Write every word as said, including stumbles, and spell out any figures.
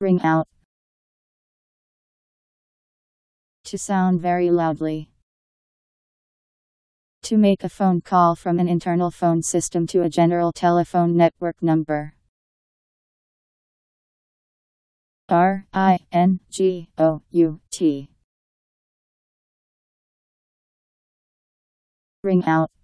Ring out. To sound very loudly. To make a phone call from an internal phone system to a general telephone network number. R I N G O U T. Ring out.